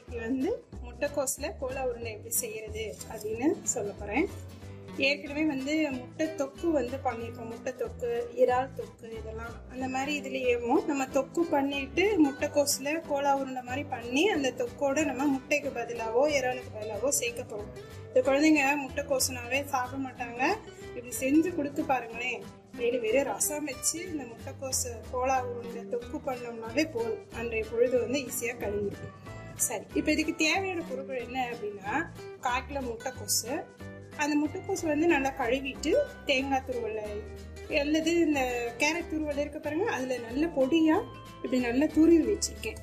இது வந்து முட்டைக்கோஸ்ல கோலா உருண்டை எப்படி செய்யறது அப்படின்னு சொல்ல போறேன். ஏற்கனவே வந்து முட்டை தொக்கு வந்து பண்ணியிருக்கோம். முட்டை தொக்கு, இறால் தொக்கு, இதெல்லாம் அந்த மாதிரி இதுலயேவும் நம்ம தொக்கு பண்ணிட்டு முட்டைக்கோஸ்ல கோலா உருண்டை மாதிரி பண்ணி அந்த தொக்கோட நம்ம முட்டைக்கு பதிலாவோ இறாலுக்கு பதிலாவோ சேர்க்க போறோம். இந்த குழந்தைங்க முட்டைக்கோசுனாவே சாப்பிட மாட்டாங்க. இப்படி செஞ்சு கொடுத்து பாருங்களேன். வேறு ரசம் வச்சு இந்த முட்டைக்கோசு கோலா உருண்டை தொக்கு பண்ணோம்னாவே போதும். அன்றைய பொழுது வந்து ஈஸியா கழிஞ்சிடும். சரி, இப்போ இதுக்கு தேவையான பொருட்கள் என்ன அப்படின்னா 1/4 கிலோ முட்டைக்கோசு. அந்த முட்டைக்கோசு வந்து நல்லா கழுவிட்டு தேங்காய் துருவல் அல்லது இந்த கேரட் துருவல் இருக்க பாருங்க, அதுல நல்ல பொடியா இப்படி நல்லா துருவி வச்சிருக்கேன்.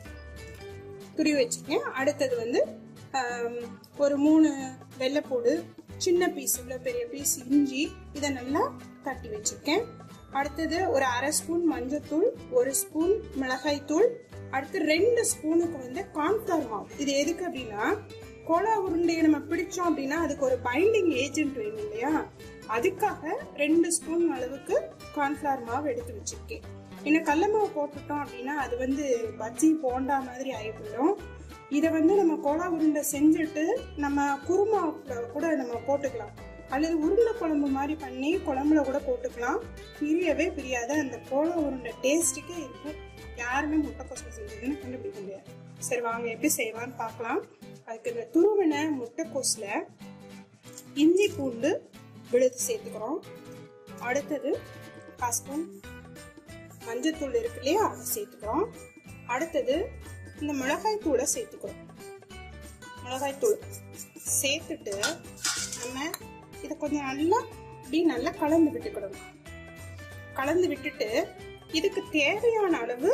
அடுத்தது வந்து ஒரு 3 வெள்ளைப்பூடு, சின்ன பீஸ், இவ்வளவு பெரிய பீஸ் இஞ்சி, இதை நல்லா தட்டி வச்சிருக்கேன். அடுத்தது ஒரு 1/2 ஸ்பூன் மஞ்சத்தூள், 1 ஸ்பூன் மிளகாய் தூள், அடுத்து 2 ஸ்பூனுக்கு வந்து கார்ன்ஃபிளவர் மாவு. இது எதுக்கு அப்படின்னா கோலா உருண்டையை நம்ம பிடிச்சோம் அப்படின்னா அதுக்கு ஒரு பைண்டிங் ஏஜென்ட் வேணும் இல்லையா, அதுக்காக 2 ஸ்பூன் அளவுக்கு கார்ன்ஃபிளவர் மாவு எடுத்து வச்சிருக்கேன். இன்னும் கடலை மாவு போட்டுட்டோம் அப்படின்னா அது வந்து பஜ்ஜி போண்டா மாதிரி ஆகிடும். இதை வந்து நம்ம கோலா உருண்டை செஞ்சுட்டு நம்ம குருமா கூட நம்ம போட்டுக்கலாம், அல்லது உருண்டை குழம்பு மாதிரி பண்ணி குழம்புல கூட போட்டுக்கலாம். பிரியவே பிரியாத அந்த கோலா உருண்டை டேஸ்ட்டுக்கே இருக்கும். யாருமே முட்டைக்கோசு செஞ்சதுன்னு கண்டுபிடிக்க முடியாது. சரி, வாங்க எப்படி செய்யலாம்னு பார்க்கலாம். அதுக்கு இந்த துருவின முட்டைக்கோசுல இஞ்சி பூண்டு விழுது சேர்த்துக்கிறோம். அடுத்தது 1/4 ஸ்பூன் மஞ்சத்தூள் இருக்கு இல்லையா, அதை சேர்த்துக்கிறோம். அடுத்தது இந்த மிளகாய் தூளை சேர்த்துக்கிறோம். மிளகாய் தூள் சேர்த்துட்டு நம்ம இதை கொஞ்சம் நல்லா கலந்து விட்டுக்கிடணும். கலந்து விட்டுட்டு இதுக்கு தேவையான அளவு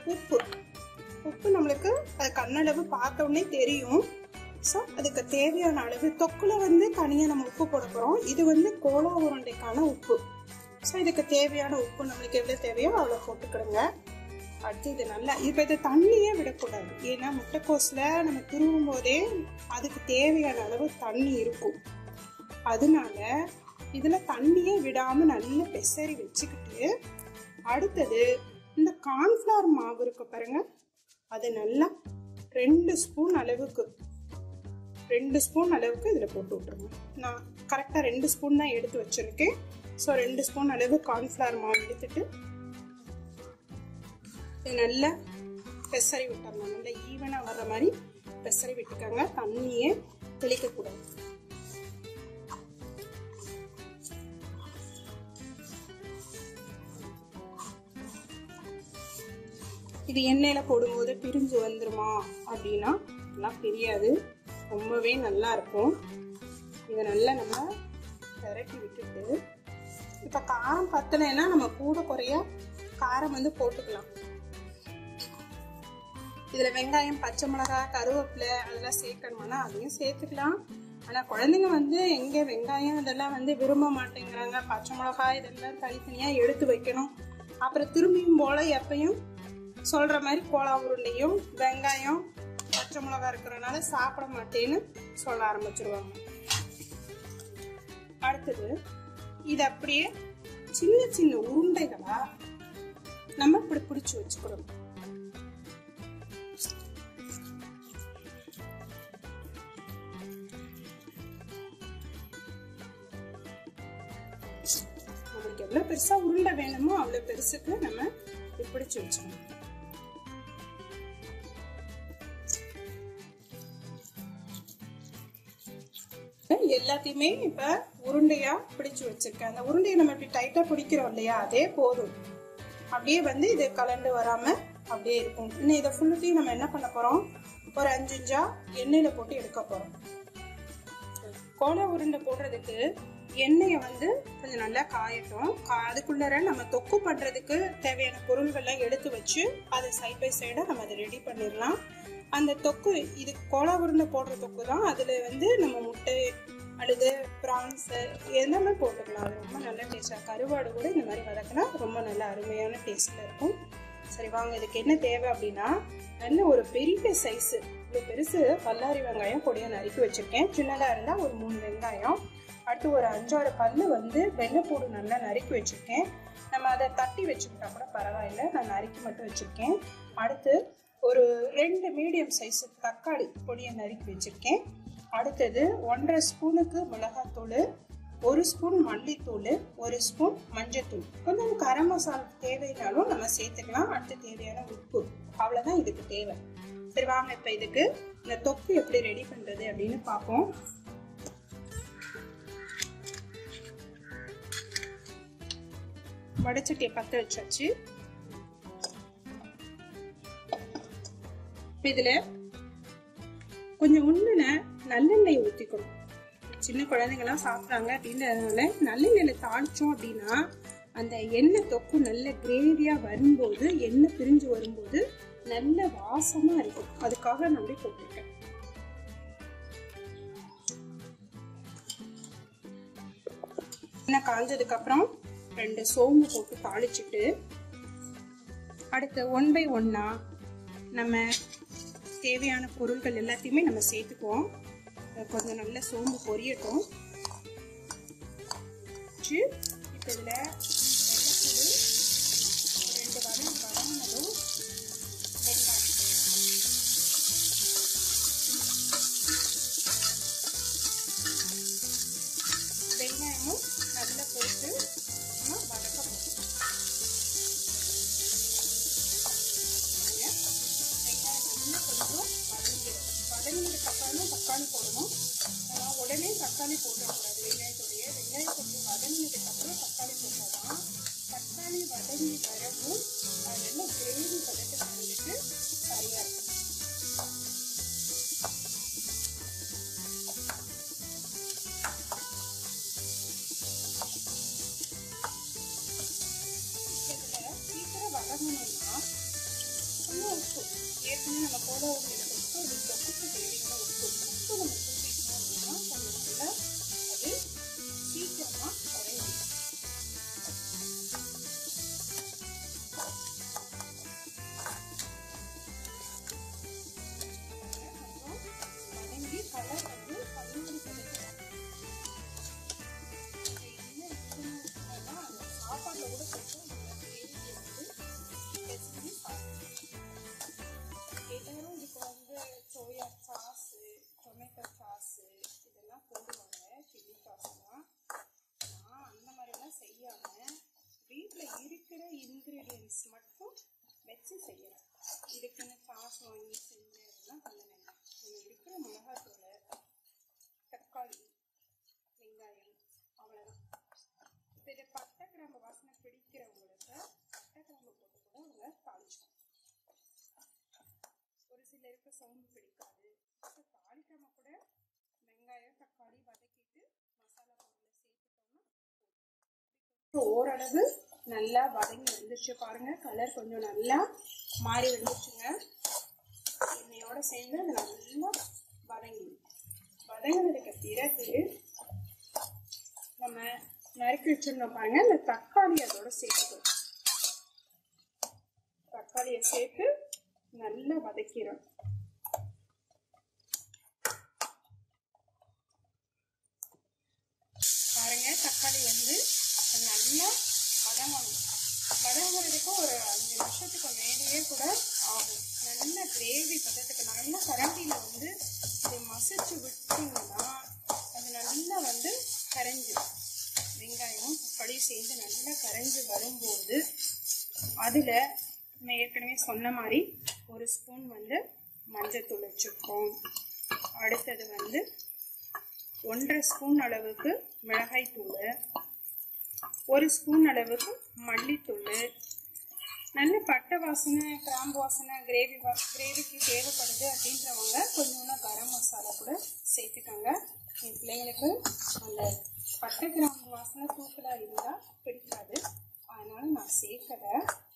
உப்பு நம்மளுக்கு அது கண்ணளவு பார்த்த உடனே தெரியும். ஸோ அதுக்கு தேவையான அளவு, தொக்குல வந்து தனியாக நம்ம உப்பு போட போகிறோம். இது வந்து கோலா உருண்டைக்கான உப்பு. ஸோ இதுக்கு தேவையான உப்பு நம்மளுக்கு எவ்வளோ தேவையோ அவ்வளோ போட்டுக்கிடுங்க. அடுத்து இது நல்லா, இப்போ இதை தண்ணியே விடக்கூடாது. ஏன்னா முட்டைக்கோஸில் நம்ம துருவும் போதே அதுக்கு தேவையான அளவு தண்ணி இருக்கும். அதனால இதில் தண்ணியே விடாமல் நல்லா பெசரி வச்சுக்கிட்டு, அடுத்தது இந்த கார்ன்ஃபிளவர் மாவு இருக்கு பாருங்க, அது நல்லா 2 ஸ்பூன் அளவுக்கு இதில் போட்டு விட்டுருங்க. நான் கரெக்டாக 2 ஸ்பூன் தான் எடுத்து வச்சிருக்கேன். ஸோ 2 ஸ்பூன் அளவு கார்ன்ஃபிளவர் மாவு எடுத்துட்டு இது நல்லா பெசரி விட்டுறணும். நல்லா ஈவனாக வர்ற மாதிரி பெசரி விட்டுக்கோங்க. தண்ணியே தெளிக்கக்கூடாது. இது எண்ணெயில போடும்போது பிரிஞ்சு வந்துருமா அப்படின்னா எல்லாம் பிரியாது, ரொம்பவே நல்லா இருக்கும். இதை நல்லா நம்ம திரட்டி விட்டுட்டு, இப்ப காரம் பத்தலைன்னா நம்ம கூட குறைய காரம் வந்து போட்டுக்கலாம். இதுல வெங்காயம், பச்சை மிளகாய், கருவேப்பிலை அதெல்லாம் சேர்க்கணும்னா அதையும் சேர்த்துக்கலாம். ஆனா குழந்தைங்க வந்து எங்க வெங்காயம் இதெல்லாம் வந்து விரும்ப மாட்டேங்கிறாங்க. பச்சை மிளகாய் இதெல்லாம் தனித்தனியா எடுத்து வைக்கணும். அப்புறம் திரும்பியும் போல எப்பயும் சொல்ற மாதிரி கோலா உருண்டையும் வெங்காயம் பச்சை மிளகா இருக்கிறதுனால சாப்பிட மாட்டேன்னு சொல்ல ஆரம்பிச்சிருவாங்க. அடுத்தது இது அப்படியே சின்ன சின்ன உருண்டைகளா நம்ம இப்படி பிடிச்சு வச்சுக்கிறோம். நம்மளுக்கு எவ்வளவு பெருசா உருண்டை வேணுமோ அவ்வளவு பெருசுக்கு நம்ம பிடிச்சு வச்சுக்கணும். எல்லாத்தையுமே இப்ப உருண்டையா பிடிச்சு வச்சிருக்கேன். அந்த உருண்டையை நம்ம இப்படி டைட்டா பிடிக்கிறோம் இல்லையா, அதே போதும். அப்படியே வந்து இது கலண்டு வராம அப்படியே இருக்கும். இன்னும் இதை ஃபுல்லுத்தையும் நம்ம என்ன பண்ண போறோம், ஒரு 5 இன்ச்சா எண்ணெயில போட்டு எடுக்க போறோம். கோலா உருண்டை போடுறதுக்கு எண்ணெயை வந்து கொஞ்சம் நல்லா காயட்டும். அதுக்குள்ளார நம்ம தொக்கு பண்றதுக்கு தேவையான பொருள்கள்லாம் எடுத்து வச்சு அதை சைட் பை சைடா நம்ம அதை ரெடி பண்ணிடலாம். அந்த தொக்கு, இது கோலா உருண்டை போடுற தொக்கு தான். அதுல வந்து நம்ம முட்டை அல்லது ப்ரான்ஸ் எல்லாமே போட்டுக்கலாம். அது ரொம்ப நல்ல டேஸ்டா, கருவாடு கூட இந்த மாதிரி வதக்கினா ரொம்ப நல்ல அருமையான டேஸ்ட்ல இருக்கும். சரி, வாங்க இதுக்கு என்ன தேவை அப்படின்னா, நல்ல ஒரு பெரிய சைஸ், இவ்வளவு பெருசு பல்லாரி வெங்காயம் பொடியா நறுக்கி வச்சிருக்கேன். சின்னதா இருந்தா ஒரு 3 வெங்காயம். அடுத்து ஒரு 5-6 பல்லு வந்து வெள்ளைப்பூடு நல்லா நறுக்கி வச்சிருக்கேன். நம்ம அதை தட்டி வச்சுக்கிட்டா கூட பரவாயில்ல, நான் நறுக்கி மட்டும் வச்சிருக்கேன். அடுத்து ஒரு 2 மீடியம் சைஸ் தக்காளி பொடியை நறுக்கி வச்சிருக்கேன். அடுத்தது 1.5 ஸ்பூனுக்கு மிளகாத்தூள், 1 ஸ்பூன் மல்லித்தூள், 1 ஸ்பூன் மஞ்சத்தூள். கொஞ்சம் கரம் மசாலா தேவைனாலும் நம்ம சேர்த்துக்கலாம். அடுத்து தேவையான உப்பு, அவ்வளவுதான் இதுக்கு தேவை. சரி வாங்க இப்ப இதுக்கு இந்த தொக்கு எப்படி ரெடி பண்றது அப்படின்னு பார்ப்போம். வடச்சட்டியை பற்ற வச்சாச்சு. இதுல கொஞ்சம் உண்ணுன நல்லெண்ணெய் ஊத்திக்கணும். சின்ன குழந்தைங்கலாம் சாப்பிட்றாங்க அப்படின்றதுனால நல்லெண்ணெயில தாளிச்சோம் அப்படின்னா அந்த எண்ணெய் தொக்கு நல்ல கிரேவியா வரும்போது, எண்ணெய் பிரிஞ்சு வரும்போது நல்ல வாசமா இருக்கும். அதுக்காக நான் அப்படி போட்டிருக்கேன். எண்ணெய் காஞ்சதுக்கு அப்புறம் 2 சோம்பு போட்டு தாளிச்சுட்டு, அடுத்து 1 by 1 நம்ம தேவையான பொருட்கள் எல்லாத்தையுமே நம்ம சேர்த்துக்குவோம். கொஞ்சம் நல்ல சோம்பு பொரியட்டும். இப்போ இதில் வெள்ளைப்பூடு 2 வதங்கினதும் வெங்காயமும் நல்லா போட்டு நம்ம வதக்க போகிறோம். வதங்கினதுக்கு அப்புறம் தக்காளி போடணும். உடனே தக்காளி போடக்கூடாது. வெங்காயம் கொஞ்சம் வதங்கினதுக்கு அப்புறம் தக்காளி போட்டாதான் தக்காளி வதங்கி வரவும் அதெல்லாம் கிரேவி பதத்துக்கு வந்துட்டு சரியா இருக்கும். இதுல சீக்கிரம் வதங்கணும்னா கொஞ்சம் உப்பு, ஏற்கனவே நம்ம போட இது தொக்குக்கு தேவையான உப்பு நம்ம கூட்டிட்டோம் அப்படின்னா கொஞ்சம் நல்லா அது சீக்கிரமா வதங்கி. வதங்கி கலர் வந்து 11 என்ன இருக்கணும்னா அந்த சாப்பாடுல கூட கொஞ்சம் கிரேவியை வந்து பெருசு எல்லாரும் இதுக்கு வந்து சோயா சாஸு, டொமேட்டோ சாஸு இதெல்லாம் போடுவாங்க, சில்லி சாஸ்லாம். நான் அந்த மாதிரிலாம் செய்யாமல் வீட்டில் இருக்கிற இன்க்ரீடியன்ஸ் மட்டும் வச்சு செய்யறேன். இதுக்குன்னு சாஸ் வாங்கி செஞ்சதெல்லாம் பண்ண வேண்டாம். நம்ம இருக்கிற மிளகாத்தூள், தக்காளி, வெங்காயம், அவ்வளோதான். இப்போ இதை பட்டை கிராம்பு வாசனை பிடிக்கிறவங்களுக்கு பட்டை கிராம்பு போட்டு கூட அவங்க தாளிச்சுக்கணும். ஒரு சிலருக்கு சவுண்டு பிடிக்காது. தாளிக்காம கூட வெங்காயம் தக்காளி வதக்கிட்டு மசாலா பொருளை சேர்த்துட்டோம்னா ஓரளவு நல்லா வதங்கி வந்துருச்சு. பாருங்க கலர் கொஞ்சம் நல்லா மாறி வந்துருச்சுங்க. எண்ணெயோட சேர்ந்து அது நல்லா வதங்கினதுக்கு பிறகு நம்ம நறுக்கி வச்சிருந்தோம் பாருங்க, இந்த தக்காளி அதோட சேர்த்துக்கணும். தக்காளியை சேர்த்து நல்லா வதக்கிறோம். பாருங்க தக்காளி வந்து நல்லா வதங்குறதுக்கு ஒரு 5 நிமிஷத்துக்கு மேலேயே கூட ஆகும். நல்ல கிரேவி பதத்துக்கு நல்ல கரண்டியில வந்து இதை மசிச்சு விட்டீங்கன்னா அது நல்லா வந்து கரைஞ்சிடும். வெங்காயம் தக்காளி சேர்ந்து நல்லா கரைஞ்சி வரும்போது அதுல நான் ஏற்கனவே சொன்ன மாதிரி 1 ஸ்பூன் வந்து மஞ்சத்தூள் வச்சுருக்கோம். அடுத்தது வந்து 1.5 ஸ்பூன் அளவுக்கு மிளகாய் தூள், 1 ஸ்பூன் அளவுக்கு மல்லித்தூள். நல்ல பட்டை வாசனை, கிராம்பு வாசனை கிரேவிக்கு தேவைப்படுது அப்படின்றவங்க கொஞ்சோண்டு கரம் மசாலா கூட சேர்த்துக்கோங்க. என் பிள்ளைங்களுக்கு அந்த பட்டை கிராம்பு வாசனை தூக்கலாக இருந்தால் பிடிக்காது, அதனால நான் சேர்க்கலை.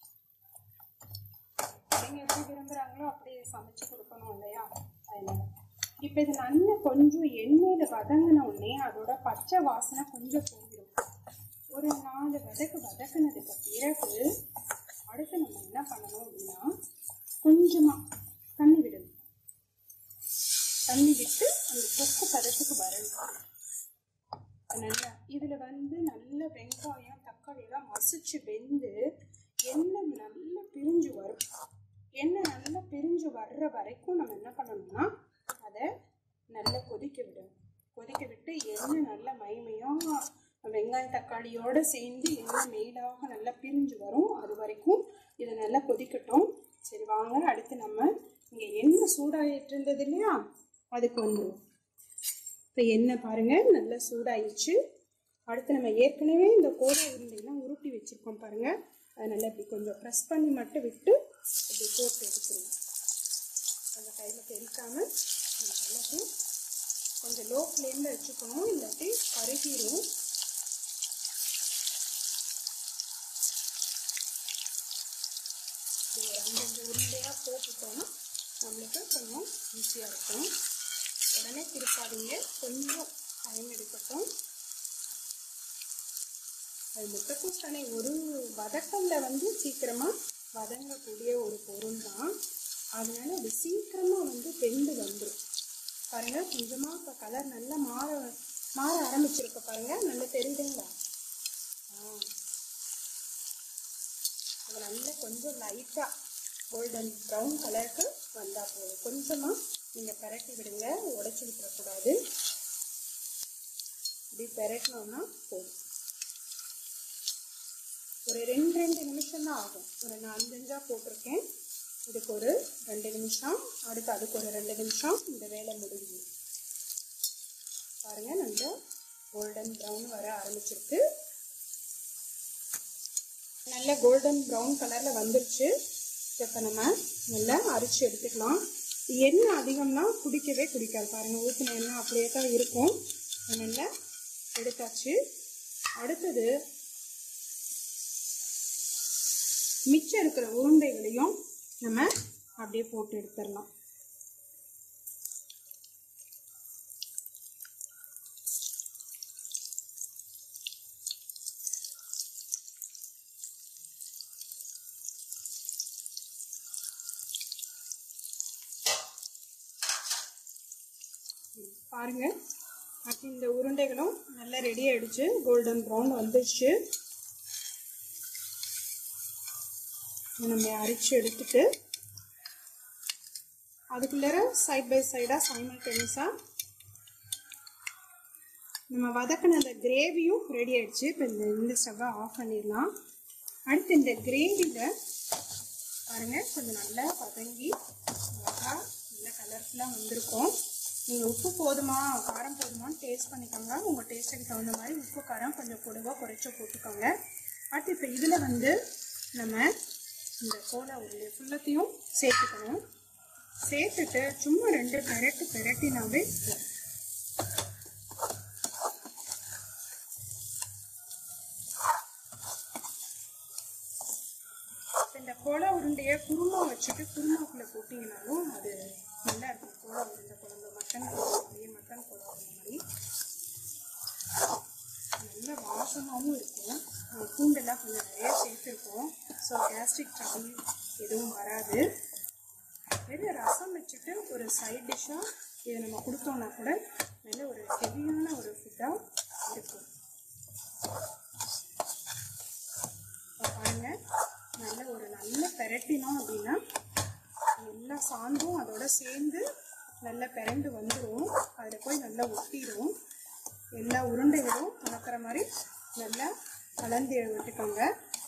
பிள்ளைங்க எப்படி விரும்புகிறாங்களோ அப்படியே சமைச்சு கொடுக்கணும் இல்லையா, அதனால. இப்போ இது நல்லா கொஞ்சம் எண்ணெயில் வதங்கின உடனே அதோட பச்சை வாசனை கொஞ்சம் போயிடும். ஒரு 4 வதக்குனதுக்கு பிறகு அடுத்து நம்ம என்ன பண்ணணும் அப்படின்னா கொஞ்சமாக தண்ணி விடணும். தண்ணி விட்டு அந்த தொக்கு பதத்துக்கு வரணும். நல்லா இதில் வந்து நல்ல வெங்காயம் தக்காளி எல்லாம் மசிச்சு வெந்து எண்ணெய் நல்லா பிரிஞ்சு வரும். எண்ணெய் நல்லா பிரிஞ்சு வர்ற வரைக்கும் நம்ம என்ன பண்ணணும்னா அதை நல்லா கொதிக்க விடணும். கொதிக்க விட்டு எண்ணெய் நல்லா மைமையாக வெங்காயம் தக்காளியோடு சேர்ந்து எண்ணெய் மேலாக நல்லா பிரிஞ்சு வரும். அது வரைக்கும் இதை நல்லா கொதிக்கட்டும். சரி வாங்க, அடுத்து நம்ம இங்கே எண்ணெய் சூடாகிட்டு இருந்தது இல்லையா, அதுக்கு வந்துடும். இப்போ எண்ணெய் பாருங்கள் நல்லா சூடாயிடுச்சு. அடுத்து நம்ம ஏற்கனவே இந்த கோடை உருண்டையெல்லாம் உருட்டி வச்சுருக்கோம் பாருங்கள். அதை நல்லா இப்படி கொஞ்சம் ப்ரெஸ் பண்ணி மட்டும் விட்டு இப்படி போட்டு எடுத்துருவோம். அந்த கையில் தெரிக்காமல் நல்லா கொஞ்சம் லோ ஃப்ளேமில் வச்சுக்கணும், இல்லாட்டி கருகிரும். அந்தந்த உருண்டையாக போட்டுட்டோம்னா நம்மளுக்கு கொஞ்சம் ஈஸியாக இருக்கும். உடனே திருப்பாதீங்க, கொஞ்சம் டைம் எடுக்கட்டும். அது முட்டைக்கோஸ் தானே, ஒரு வதக்கல்ல வந்து சீக்கிரமாக வதங்கக்கூடிய ஒரு பொருள் தான். அதனால அது சீக்கிரமாக வெந்து வந்துடும். பாருங்கள், கொஞ்சமாக இப்போ கலர் நல்லா மாற ஆரம்பிச்சிருக்க பாருங்கள், நல்லா தெரியுதுங்களா? அது நல்லா கொஞ்சம் லைட்டாக கோல்டன் ப்ரௌன் கலருக்கு வந்தால் போதும். கொஞ்சமாக நீங்கள் பெரட்டி விடுங்க, உடைச்சி விட்டுறக்கூடாது. இப்படி பெரட்டினோம்னா போதும். ஒரு 2 நிமிஷம் தான் ஆகும். ஒரு 4-5 போட்டிருக்கேன். இதுக்கு ஒரு 2 நிமிஷம், அடுத்து அதுக்கு ஒரு 2 நிமிஷம், இந்த வேலை முடிஞ்சு. பாருங்கள், நல்லா கோல்டன் ப்ரௌன் வர ஆரம்பிச்சிருக்கு. நல்ல கோல்டன் ப்ரௌன் கலரில் வந்துருச்சு. இப்போ நம்ம நல்லா அரிச்சு எடுத்துக்கலாம். எண்ணெய் அதிகம்னா குடிக்கவே குடிக்காது. பாருங்கள், ஊற்றின எண்ணெய் அப்படியே தான் இருக்கும். நல்லா எடுத்தாச்சு. அடுத்தது மிச்சம் இருக்கிற உருண்டைகளையும் நம்ம அப்படியே போட்டு எடுத்துடலாம். பாருங்க, இந்த உருண்டைகளும் நல்லா ரெடி ஆயிடுச்சு. கோல்டன் ப்ரௌன் வந்துடுச்சு. நம்ம அரிச்சு எடுத்துட்டு அதுக்குள்ளே சைட் பை சைடாக சைமல்டேனியஸாக நம்ம வதக்கின அந்த கிரேவியும் ரெடி ஆயிடுச்சு. இப்போ இந்த ஸ்டவ்வை ஆஃப் பண்ணிடலாம். அடுத்து இந்த கிரேவியில் பாருங்கள், கொஞ்சம் நல்லா வதங்கி அழகாக நல்லா கலர்ஃபுல்லாக வந்திருக்கும். நீங்கள் உப்பு போதுமா காரம் போதுமான்னு டேஸ்ட் பண்ணிக்கோங்க. உங்கள் டேஸ்ட்டுக்கு தகுந்த மாதிரி உப்பு காரம் கொஞ்சம் கூடவோ குறைச்சோ போட்டுக்கோங்க. அடுத்து இப்போ இதில் நம்ம இந்த கோலா உருளை ஃபுல்லத்தையும் சேர்த்துக்கணும். சேர்த்துட்டு சும்மா 2 பெரட்டினாவே இந்த கோலா உருண்டையை குருமா வச்சுட்டு குருமாக்குள்ளே போட்டிங்கனாலும் அது நல்லா இருக்கும். கோலா உருண்டை குழம்பு, மட்டன் குழம்பு, மட்டன் கோலா உருண்டை மாதிரி நல்ல வாசமாகவும் இருக்கும். பூண்டெல்லாம் கொஞ்சம் நிறைய சேர்த்துருக்கோம். ஸோ கேஸ்ட்ரிக் ட்ரபிள் எதுவும் வராது. வெறும் ரசம் வச்சுட்டு ஒரு சைட் டிஷ்ஷாக இதை நம்ம கொடுத்தோம்னா கூட நல்ல ஒரு ஹெவியான ஒரு ஃபுட்டாக இருக்கும். பாருங்கள், நல்ல பெரட்டினோம் அப்படின்னா எல்லா சாந்தும் அதோட சேர்ந்து நல்லா பெரண்டு வந்துடும். அதில் போய் நல்லா ஒட்டிடும். எல்லா உருண்டைகளும் கலக்கிற மாதிரி நல்லா கலந்து விட்டுக்கோங்க.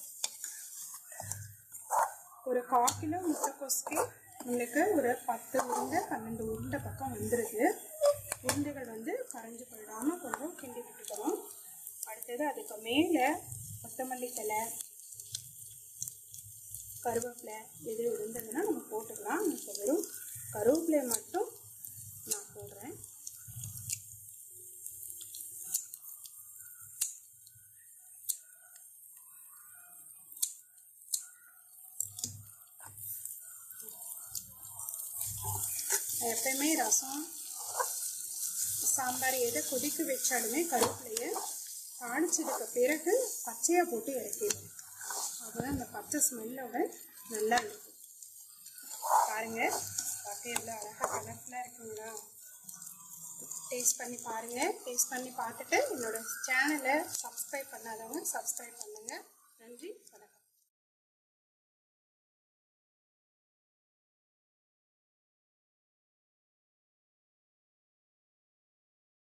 ஒரு 1/4 கிலோ முட்டைக்கோஸ்க்கு உங்களுக்கு ஒரு 10 உருண்டை 12 உருண்டை பக்கம் வந்துருக்கு. உருண்டைகள் கரைஞ்சி போயிடாமல் கொஞ்சம் கிண்டி விட்டுக்கணும். அடுத்தது அதுக்கு மேலே கொத்தமல்லி தழை, கருவேப்பிலை எது இருந்ததுன்னா நம்ம போட்டுக்கலாம். இப்போ வெறும் கருவேப்பிலை மட்டும் நான் போடுறேன். எப்பயுமே ரசம் சாம்பார் எதை கொதிக்க வச்சாலுமே கருவேப்பிலையை தாளிச்சதுக்கு பிறகு பச்சையாக போட்டு இறக்கிடுவோம். அப்போதான் அந்த பச்சை ஸ்மெல்லோட நல்லா இருக்கும். பாருங்கள், பார்க்க எவ்வளோ அழகாக கலர்ஃபுல்லாக இருக்குங்களா? டேஸ்ட் பண்ணி பாருங்கள். டேஸ்ட் பண்ணி பார்த்துட்டு என்னோட சேனலை சப்ஸ்கிரைப் பண்ணாதவங்க சப்ஸ்கிரைப் பண்ணுங்கள். நன்றி, வணக்கம்.